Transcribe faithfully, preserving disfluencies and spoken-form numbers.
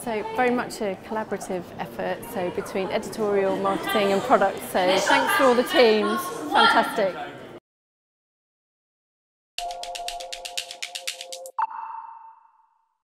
So very much a collaborative effort, so between editorial, marketing and product. So thanks to all the teams, fantastic.